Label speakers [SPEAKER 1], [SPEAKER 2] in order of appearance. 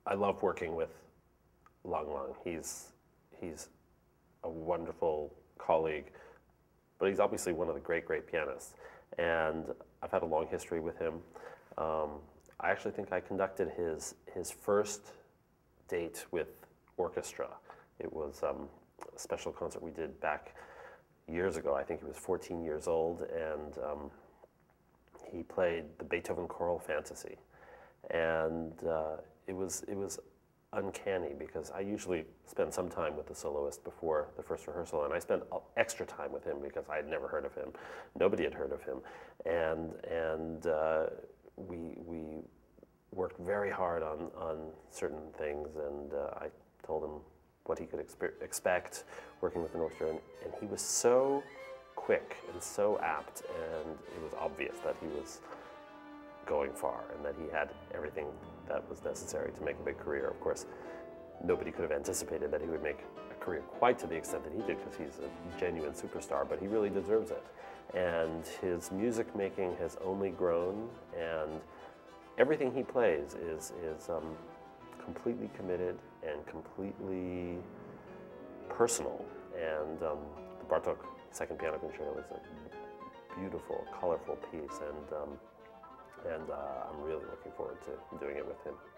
[SPEAKER 1] I love working with Lang Lang. He's a wonderful colleague, but he's obviously one of the great pianists. And I've had a long history with him. I actually think I conducted his first date with orchestra. It was a special concert we did back years ago. I think he was 14 years old, and he played the Beethoven Choral Fantasy. And it was uncanny because I usually spend some time with the soloist before the first rehearsal, and I spent extra time with him because I had never heard of him. Nobody had heard of him, and we worked very hard on certain things, and I told him what he could expect working with an orchestra, and he was so quick and so apt, and it was obvious that he was going far and that he had everything that was necessary to make a big career. Of course, nobody could have anticipated that he would make a career quite to the extent that he did, because he's a genuine superstar, but he really deserves it. And his music making has only grown, and everything he plays is completely committed and completely personal. And the Bartók Second Piano Concerto is a beautiful, colorful piece, and I'm really looking forward to doing it with him.